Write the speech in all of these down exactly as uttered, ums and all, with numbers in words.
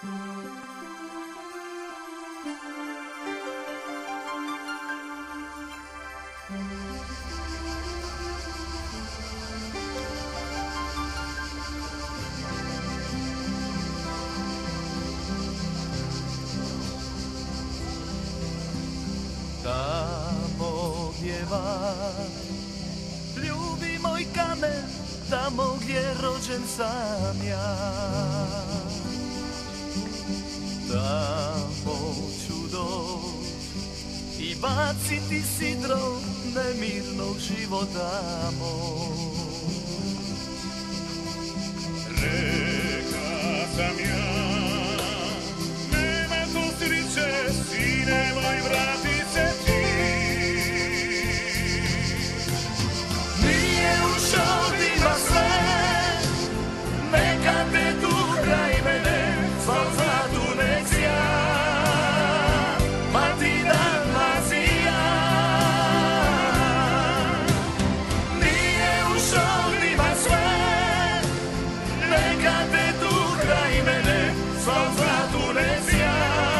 Tamo pjewa, ljubi moj kamen, tamo gdje rođen sam ja. Tamo ću doć i baciti sidro nemirnog života moj. Reka sam ja, nema tu sriće, sine moj, vrati se ti. Nije u šodima sve, neka te tu kraj mene, sval zlatu nek sja, ma ti Dalmacija. Nije u šodima sve, neka te tu kraj mene, sval zlatu nek sja.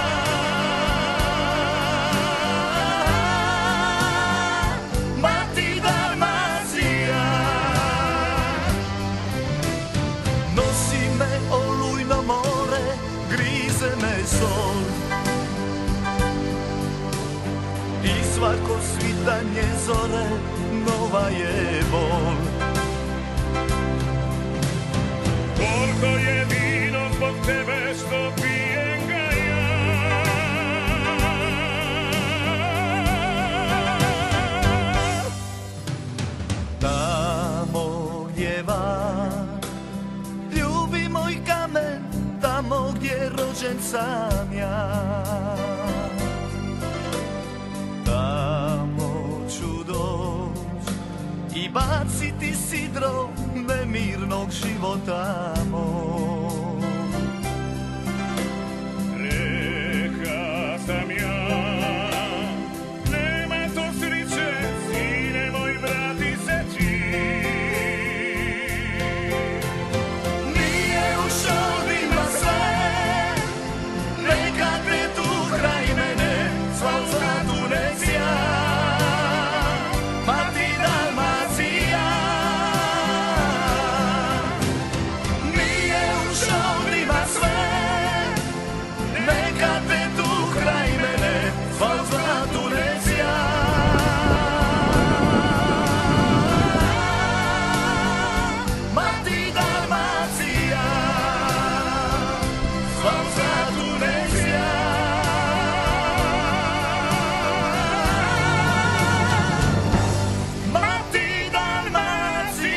Sol i svako svitanje zore nova je bol. Gorko je vino zbog tebe što pijem ga ja. Tamo gdje van ljubi moj kamen, tamo gdje rođen sam ja. Tamo ću doć i baciti sidro nemirnog života moj. Reka sam ja, nema to sriće, sine moj, vrati se ti. Nije u šodima sve, neka te tu kraj mene, sval zlatu nek sja, ma ti Dalmacija. Nije u šodima sve, neka te tu kraj mene, sval zlatu nek sja. Ma ti Dalmacija, sval zlatu nek sja. Ma ti Dalmacija.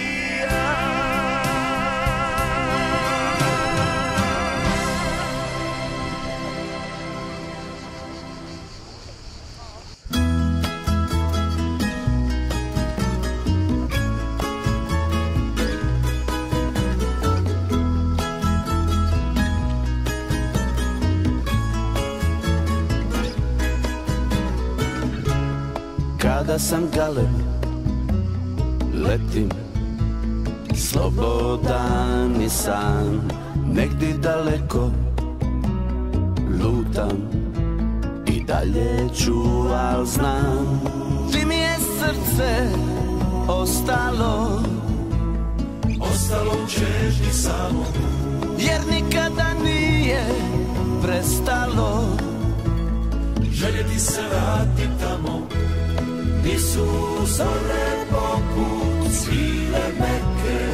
Kada sam galeb, letim, slobodan i sam, negdje daleko lutam i dalje ću, al znam, ti mi je srce ostalo, ostalo u čežnji samo, jer nikada nije prestalo željeti se vrati tamo gdje su zore poput svile meke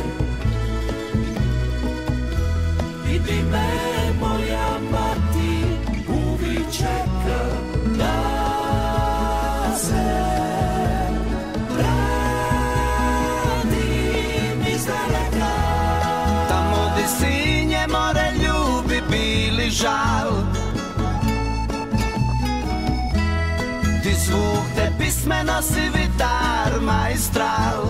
i di me moja mati uvijek čeka da se vratim iz daleka. Tamo gdje sinje more ljubi bili žal, ti zvuk te pisme nosi vitar majstral.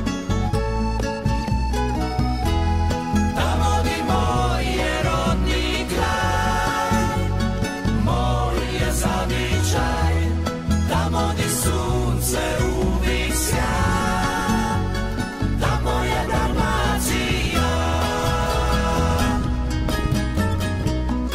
Tamo di moj je rodni kraj, moj je zavičaj, tamo di sunce uvijek sja, tamo je Dalmacija.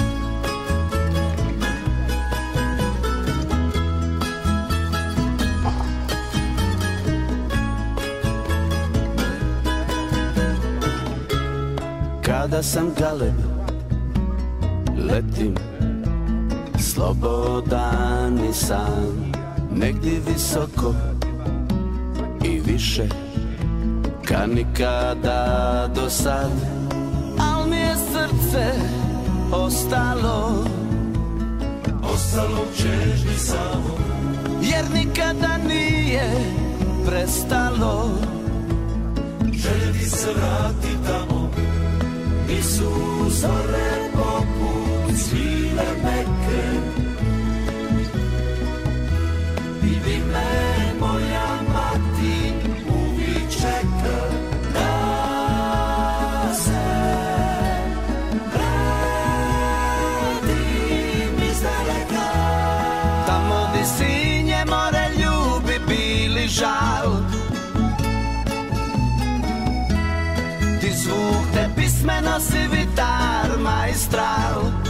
kada sam galeb, letim slobodan i sam, negdje visoko i više ka nikada do sad. Al mi je srce ostalo, ostalo u čežnji samo, jer nikada nije prestalo. Želje ti se vrati tamo, gdje su zore poput svile meke. Vidi me, moja mati, uvijek čeka da se vratim iz daleka. Tamo di sinje more ljubi bili žal, ti zvuk te pismeno si vitar majstral.